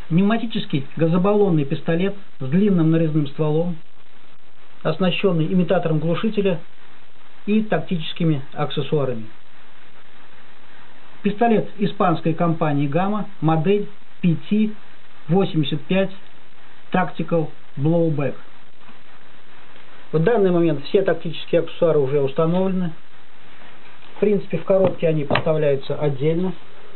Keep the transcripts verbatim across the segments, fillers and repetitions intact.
Пневматический газобаллонный пистолет с длинным нарезным стволом, оснащенный имитатором глушителя и тактическими аксессуарами. Пистолет испанской компании Gamma, модель пи ти восемьдесят пять Tactical Blowback. В данный момент все тактические аксессуары уже установлены. В принципе, в коробке они поставляются отдельно.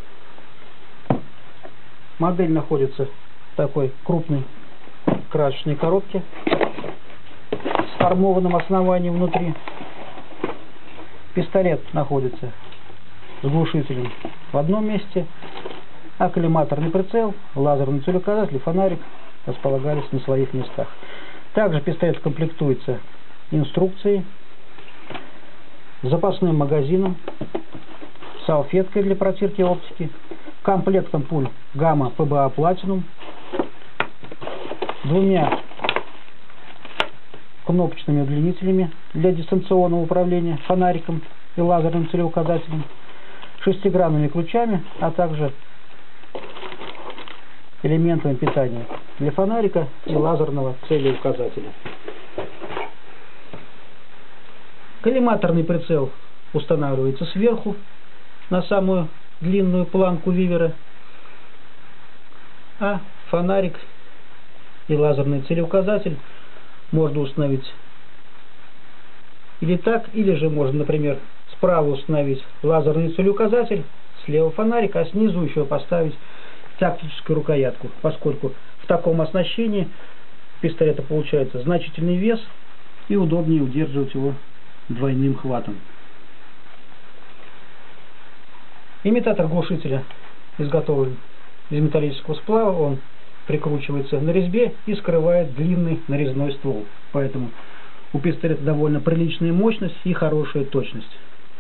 Модель находится в такой крупной красочной коробке с формованным основанием внутри. Пистолет находится с глушителем в одном месте, а коллиматорный прицел, лазерный целеуказатель и фонарик располагались на своих местах. Также пистолет комплектуется инструкцией, запасным магазином, салфеткой для протирки оптики, комплектом пуль Gamma пэ бэ а Platinum, двумя кнопочными удлинителями для дистанционного управления, фонариком и лазерным целеуказателем, шестигранными ключами, а также элементами питания для фонарика и лазерного целеуказателя. Коллиматорный прицел устанавливается сверху на самую длинную планку вивера, а фонарик и лазерный целеуказатель можно установить или так, или же можно, например, справа установить лазерный целеуказатель, слева фонарик, а снизу еще поставить тактическую рукоятку, поскольку в таком оснащении пистолета получается значительный вес и удобнее удерживать его двойным хватом. Имитатор глушителя изготовлен из металлического сплава, он прикручивается на резьбе и скрывает длинный нарезной ствол, поэтому у пистолета довольно приличная мощность и хорошая точность.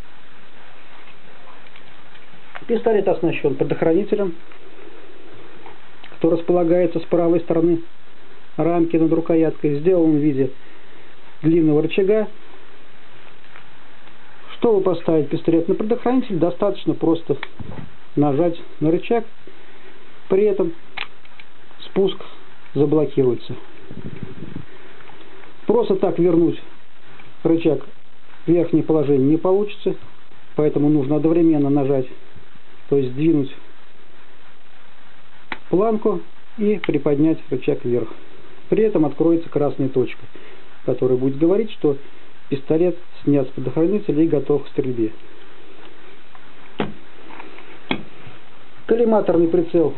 Пистолет оснащен предохранителем, что располагается с правой стороны рамки над рукояткой, сделан в виде длинного рычага. Чтобы поставить пистолет на предохранитель, достаточно просто нажать на рычаг, при этом спуск заблокируется. Просто так вернуть рычаг в верхнее положение не получится, поэтому нужно одновременно нажать, то есть сдвинуть планку и приподнять рычаг вверх. При этом откроется красная точка, которая будет говорить, что пистолет снят с предохранителя и готов к стрельбе. Коллиматорный прицел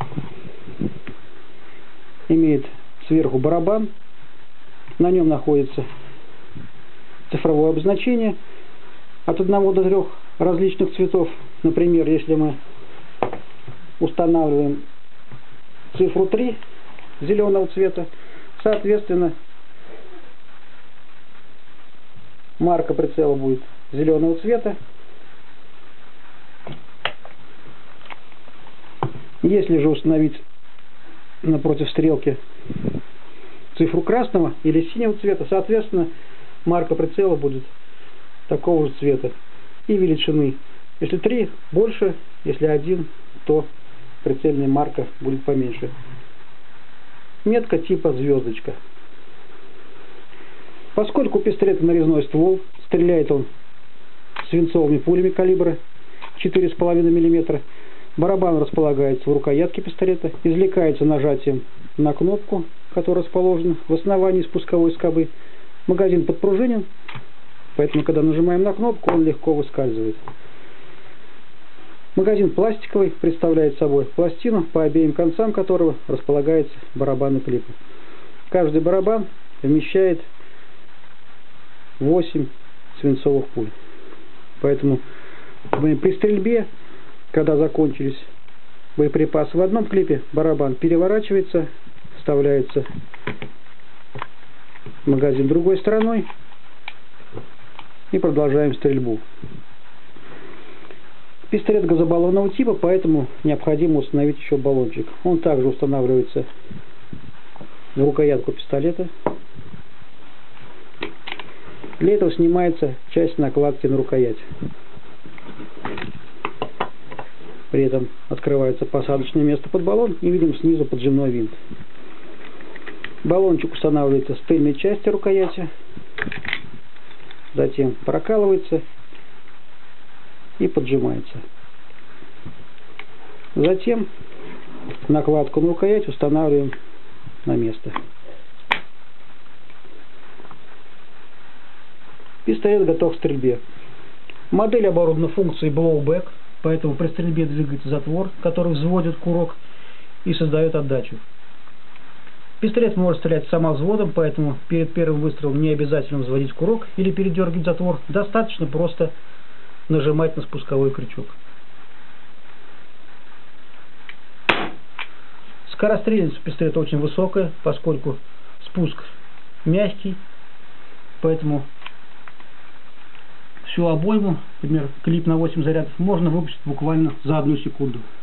имеет сверху барабан, на нем находится цифровое обозначение от одного до трех различных цветов. Например, если мы устанавливаем цифру три зеленого цвета, соответственно, марка прицела будет зеленого цвета. Если же установить напротив стрелки цифру красного или синего цвета, соответственно, марка прицела будет такого же цвета и величины. Если три больше, если один, то прицельная марка будет поменьше. Метка типа звездочка. Поскольку пистолет нарезной ствол, стреляет он свинцовыми пулями калибра четыре с половиной миллиметра, барабан располагается в рукоятке пистолета, извлекается нажатием на кнопку, которая расположена в основании спусковой скобы. Магазин подпружинен, поэтому, когда нажимаем на кнопку, он легко выскальзывает. Магазин пластиковый, представляет собой пластину, по обеим концам которого располагается барабан и клипы. Каждый барабан вмещает восемь свинцовых пуль. Поэтому при стрельбе, когда закончились боеприпасы в одном клипе, барабан переворачивается, вставляется магазин другой стороной и продолжаем стрельбу. Пистолет газобаллонного типа, поэтому необходимо установить еще баллончик. Он также устанавливается на рукоятку пистолета. Для этого снимается часть накладки на рукоять. При этом открывается посадочное место под баллон и видим снизу поджимной винт. Баллончик устанавливается с тыльной части рукояти, затем прокалывается и поджимается. Затем накладку на рукоять устанавливаем на место. Пистолет готов к стрельбе. Модель оборудована функцией blowback, поэтому при стрельбе двигается затвор, который взводит курок и создает отдачу. Пистолет может стрелять самовзводом, поэтому перед первым выстрелом не обязательно взводить курок или передергивать затвор, достаточно просто нажимать на спусковой крючок. Скорострельность пистолета очень высокая, поскольку спуск мягкий, поэтому всю обойму, например, клип на восемь зарядов, можно выпустить буквально за одну секунду.